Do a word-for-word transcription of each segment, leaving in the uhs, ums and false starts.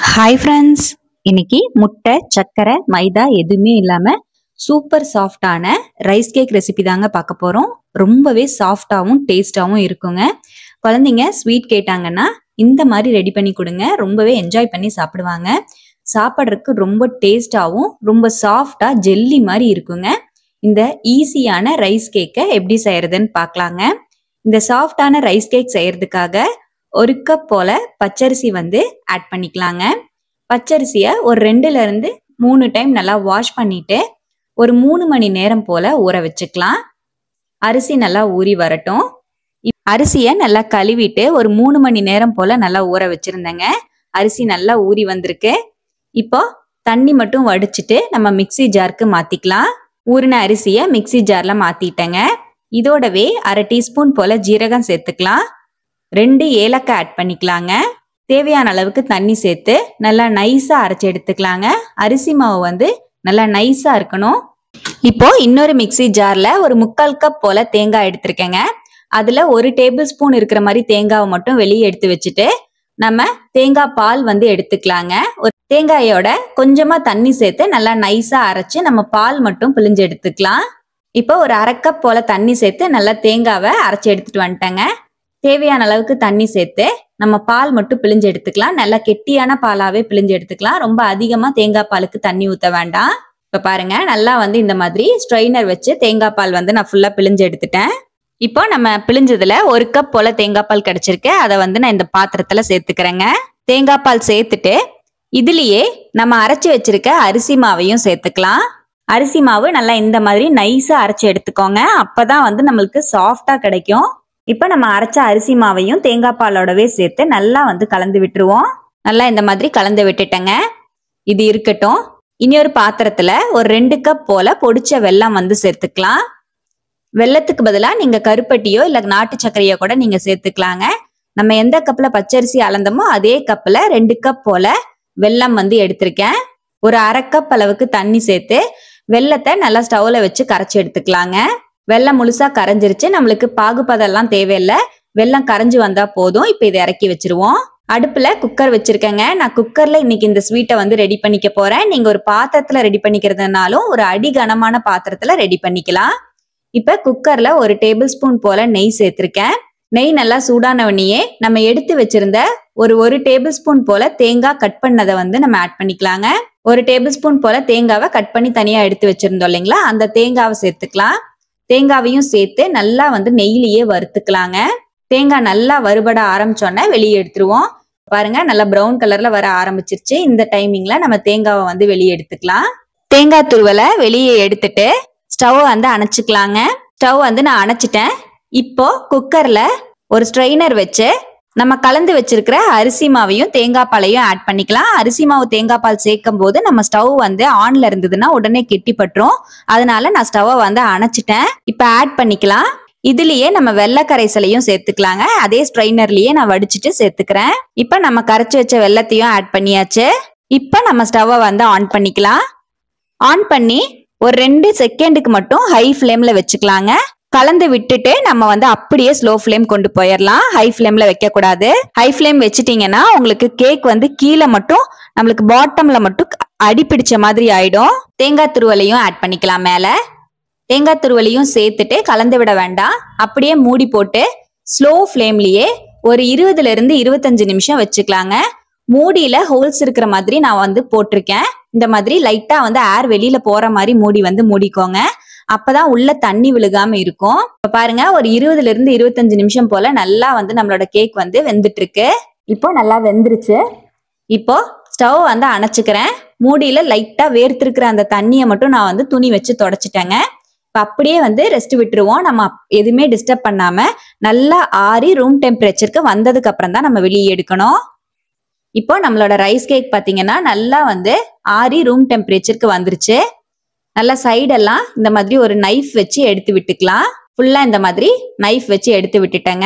Hi friends, இன்னைக்கு முட்டை சக்கரை மைதா எதுவுமே இல்லாம சூப்பர் சாஃப்டான ரைஸ் கேக் ரெசிபி தாங்க பார்க்க போறோம். ரொம்பவே சாஃப்டாகவும் டேஸ்டாகவும் இருக்குங்க. குழந்தைங்க ஸ்வீட் கேட்டாங்கன்னா இந்த மாதிரி ரெடி பண்ணி கொடுங்க, ரொம்பவே என்ஜாய் பண்ணி சாப்பிடுவாங்க. சாப்பிட்றதுக்கு ரொம்ப டேஸ்டாகவும் ரொம்ப சாஃப்டா ஜெல்லி மாதிரி இருக்குங்க. இந்த ஈஸியான ரைஸ் கேக்கை எப்படி செய்யறதுன்னு பார்க்கலாங்க. இந்த சாஃப்டான ரைஸ் கேக் செய்யறதுக்காக ஒரு கப் போல பச்சரிசி வந்து ஆட் பண்ணிக்கலாங்க. பச்சரிசியை ஒரு ரெண்டுல இருந்து மூணு டைம் நல்லா வாஷ் பண்ணிட்டு ஒரு மூணு மணி நேரம் போல ஊற வச்சுக்கலாம். அரிசி நல்லா ஊறி வரட்டும். அரிசியை நல்லா கழுவிட்டு ஒரு மூணு மணி நேரம் போல நல்லா ஊற வச்சிருந்தேங்க. அரிசி நல்லா ஊறி வந்திருக்கு. இப்போ தண்ணி மட்டும் வடிச்சிட்டு நம்ம மிக்சி ஜாருக்கு மாத்திக்கலாம். ஊறின அரிசியை மிக்சி ஜார்ல மாத்திட்டேங்க. இதோடவே அரை டீஸ்பூன் போல ஜீரகம் சேர்த்துக்கலாம். ரெண்டு ஏலக்காய் ஆட் பண்ணிக்கலாங்க. தேவையான அளவுக்கு தண்ணி சேர்த்து நல்லா நைஸா அரைச்சி எடுத்துக்கலாங்க. அரிசி மாவு வந்து நல்லா நைஸா இருக்கணும். இப்போ இன்னொரு மிக்சி ஜார்ல ஒரு முக்கால் கப் போல தேங்காய் எடுத்திருக்கேங்க. அதுல ஒரு டேபிள் ஸ்பூன் இருக்கிற மாதிரி தேங்காவை மட்டும் வெளியே எடுத்து வச்சுட்டு நம்ம தேங்காய் பால் வந்து எடுத்துக்கலாங்க. ஒரு தேங்காயோட கொஞ்சமா தண்ணி சேர்த்து நல்லா நைஸா அரைச்சு நம்ம பால் மட்டும் பிழிஞ்சு எடுத்துக்கலாம். இப்போ ஒரு அரை கப் போல தண்ணி சேர்த்து நல்லா தேங்காவை அரைச்சி எடுத்துட்டு வந்துட்டேங்க. தேவையான அளவுக்கு தண்ணி சேர்த்து நம்ம பால் மட்டும் பிழிஞ்சு எடுத்துக்கலாம். நல்லா கெட்டியான பாலாவே பிழிஞ்சு எடுத்துக்கலாம். ரொம்ப அதிகமா தேங்காய் பாலுக்கு தண்ணி ஊற்ற வேண்டாம். இப்ப பாருங்க, நல்லா வந்து இந்த மாதிரி ஸ்ட்ரெயினர் வச்சு தேங்காய் பால் வந்து நான் ஃபுல்லா பிழிஞ்சு எடுத்துட்டேன். இப்போ நம்ம பிழிஞ்சதுல ஒரு கப் போல தேங்காய் பால் கிடைச்சிருக்கு. அதை வந்து நான் இந்த பாத்திரத்துல சேர்த்துக்கிறேங்க. தேங்காய் பால் சேர்த்துட்டு இதுலயே நம்ம அரைச்சி வச்சிருக்க அரிசி மாவையும் சேர்த்துக்கலாம். அரிசி மாவு நல்லா இந்த மாதிரி நைஸா அரைச்சி எடுத்துக்கோங்க. அப்பதான் வந்து நம்மளுக்கு சாஃப்டா கிடைக்கும். இப்ப நம்ம அரைச்ச அரிசி மாவையும் தேங்காய் பாலோடவே சேர்த்து நல்லா வந்து கலந்து விட்டுருவோம். நல்லா இந்த மாதிரி கலந்து விட்டுட்டேங்க. இது இருக்கட்டும். இனி ஒரு பாத்திரத்துல ஒரு ரெண்டு கப் போல பொடிச்ச வெல்லம் வந்து சேர்த்துக்கலாம். வெல்லத்துக்கு பதிலா நீங்க கருப்பட்டியோ இல்ல நாட்டு சர்க்கரையோ கூட நீங்க சேர்த்துக்கலாங்க. நம்ம எந்த கப்ல பச்சரிசி அளந்தோமோ அதே கப்ல ரெண்டு கப் போல வெல்லம் வந்து எடுத்திருக்கேன். ஒரு அரை கப் அளவுக்கு தண்ணி சேர்த்து வெல்லத்தை நல்லா ஸ்டவ்ல வச்சு கரைச்சி எடுத்துக்கலாங்க. வெல்லம் முழுசா கரைஞ்சிருச்சு. நம்மளுக்கு பாகுபதம் எல்லாம் தேவையில்லை. வெல்லம் கரைஞ்சு வந்தா போதும். இப்ப இதை இறக்கி வச்சிருவோம். அடுப்புல குக்கர் வச்சிருக்கேங்க. நான் குக்கர்ல இன்னைக்கு இந்த ஸ்வீட்டை வந்து ரெடி பண்ணிக்க போறேன். நீங்க ஒரு பாத்திரத்துல ரெடி பண்ணிக்கிறதுனாலும் ஒரு அடி கனமான பாத்திரத்துல ரெடி பண்ணிக்கலாம். இப்ப குக்கர்ல ஒரு டேபிள் ஸ்பூன் போல நெய் சேர்த்திருக்கேன். நெய் நல்லா சூடானவனையே நம்ம எடுத்து வச்சிருந்த ஒரு ஒரு டேபிள் ஸ்பூன் போல தேங்காய் கட் பண்ணதை வந்து நம்ம ஆட் பண்ணிக்கலாங்க. ஒரு டேபிள் ஸ்பூன் போல தேங்காவை கட் பண்ணி தனியா எடுத்து வச்சிருந்தோம் இல்லைங்களா, அந்த தேங்காவை சேர்த்துக்கலாம். தேங்காவையும் சேர்த்து நல்லா வந்து நெய்லியே வறுத்துக்கலாங்க. தேங்காய் நல்லா வறுபட ஆரம்பிச்சோன்னா வெளியே எடுத்துருவோம். பாருங்க, நல்லா ப்ரௌன் கலர்ல வர ஆரம்பிச்சிருச்சு. இந்த டைமிங்ல நம்ம தேங்காவை வந்து வெளியே எடுத்துக்கலாம். தேங்காய் துருவலை வெளியே எடுத்துட்டு ஸ்டவ் வந்து அணைச்சிக்கலாங்க. ஸ்டவ் வந்து நான் அணைச்சிட்டேன். இப்போ குக்கர்ல ஒரு ஸ்ட்ரெயினர் வச்சு நம்ம கலந்து வச்சிருக்கிற அரிசி மாவையும் தேங்காய் பாலையும் ஆட் பண்ணிக்கலாம். அரிசி மாவு தேங்காய் பால் சேர்க்கும் போது நம்ம ஸ்டவ் வந்து ஆன்ல இருந்ததுன்னா உடனே கெட்டி பட்டுரும். அதனால நான் ஸ்டவ்வை வந்து அணைச்சிட்டேன். இப்ப ஆட் பண்ணிக்கலாம். இதுலயே நம்ம வெள்ளை கரைசலையும் சேர்த்துக்கலாங்க. அதே ஸ்ட்ரெயினர்லயே நான் வடிச்சிட்டு சேர்த்துக்கிறேன். இப்ப நம்ம கரைச்சி வச்ச வெள்ளத்தையும் ஆட் பண்ணியாச்சு. இப்ப நம்ம ஸ்டவ்வை வந்து ஆன் பண்ணிக்கலாம். ஆன் பண்ணி ஒரு ரெண்டு செகண்டுக்கு மட்டும் ஹை ஃபிளேம்ல வச்சுக்கலாங்க. கலந்து விட்டுட்டு நம்ம வந்து அப்படியே ஸ்லோ ஃபிளேம் கொண்டு போயிடலாம். ஹை ஃபிளேம்ல வைக்க கூடாது. ஹை ஃபிளேம் வச்சுட்டீங்கன்னா உங்களுக்கு கேக் வந்து கீழே மட்டும் நம்மளுக்கு பாட்டம்ல மட்டும் அடி பிடிச்ச மாதிரி ஆயிடும். தேங்காய் துருவலையும் ஆட் பண்ணிக்கலாம். மேல தேங்காய் துருவலையும் சேர்த்துட்டு கலந்து விட வேண்டாம். அப்படியே மூடி போட்டு ஸ்லோ ஃபிளேம்லயே ஒரு இருபதுல இருந்து இருபத்தஞ்சு நிமிஷம் வச்சுக்கலாங்க. மூடியில ஹோல்ஸ் இருக்கிற மாதிரி நான் வந்து போட்டிருக்கேன். இந்த மாதிரி லைட்டா வந்து ஏர் வெளியில போற மாதிரி மூடி வந்து மூடிக்கோங்க. அப்பதான் உள்ள தண்ணி விழுகாம இருக்கும். இப்ப பாருங்க, ஒரு இருபதுல இருந்து இருபத்தஞ்சு நிமிஷம் போல நல்லா வந்து நம்மளோட கேக் வந்து வெந்துட்டு இருக்கு. இப்போ நல்லா வெந்துருச்சு. இப்போ ஸ்டவ் வந்து அணைச்சுக்கிறேன். மூடியில லைட்டா வேர்த்திருக்கிற அந்த தண்ணியை மட்டும் நான் வந்து துணி வச்சு தொடச்சிட்டேங்க. இப்ப அப்படியே வந்து ரெஸ்ட் விட்டுருவோம். நம்ம எதுவுமே டிஸ்டர்ப் பண்ணாம நல்லா ஆறி ரூம் டெம்பரேச்சருக்கு வந்ததுக்கு அப்புறம் தான் நம்ம வெளியே எடுக்கணும். இப்போ நம்மளோட ரைஸ் கேக் பாத்தீங்கன்னா நல்லா வந்து ஆறி ரூம் டெம்பரேச்சருக்கு வந்துருச்சு. நல்லா சைடெல்லாம் இந்த மாதிரி ஒரு நைஃப் வச்சு எடுத்து விட்டுக்கலாம். ஃபுல்லா இந்த மாதிரி நைஃப் வச்சு எடுத்து விட்டுட்டேங்க.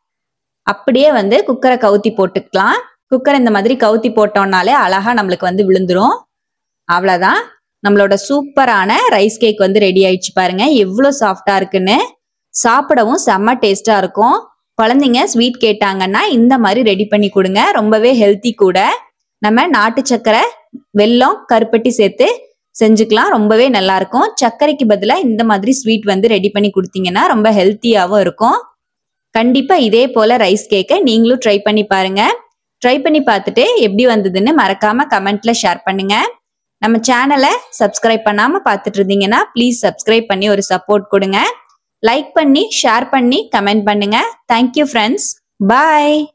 அப்படியே வந்து குக்கரை கவுத்தி போட்டுக்கலாம். குக்கரை இந்த மாதிரி கவுத்தி போட்டோம்னாலே அழகா நம்மளுக்கு வந்து விழுந்துரும். அவ்வளவுதான், நம்மளோட சூப்பரான ரைஸ் கேக் வந்து ரெடி ஆயிடுச்சு. பாருங்க எவ்வளவு சாஃப்டா இருக்குன்னு. சாப்பிடவும் செம்ம டேஸ்டா இருக்கும். குழந்தைங்க ஸ்வீட் கேட்டாங்கன்னா இந்த மாதிரி ரெடி பண்ணி கொடுங்க. ரொம்பவே ஹெல்த்தி கூட. நம்ம நாட்டு சக்கரை, வெல்லம், கருப்பட்டி சேர்த்து செஞ்சுக்கலாம். ரொம்பவே நல்லா இருக்கும். சர்க்கரைக்கு பதிலா இந்த மாதிரி ஸ்வீட் வந்து ரெடி பண்ணி கொடுத்தீங்கன்னா ரொம்ப ஹெல்த்தியாவும் இருக்கும். கண்டிப்பா இதே போல ரைஸ் கேக்கை நீங்களும் ட்ரை பண்ணி பாருங்க. ட்ரை பண்ணி பார்த்துட்டு எப்படி வந்ததுன்னு மறக்காம கமெண்ட்ல ஷேர் பண்ணுங்க. நம்ம சேனலை சப்ஸ்கிரைப் பண்ணாம பார்த்துட்டு இருந்தீங்கன்னா ப்ளீஸ் சப்ஸ்கிரைப் பண்ணி ஒரு சப்போர்ட் கொடுங்க. லைக் பண்ணி ஷேர் பண்ணி கமெண்ட் பண்ணுங்க. Thank you friends. பாய்.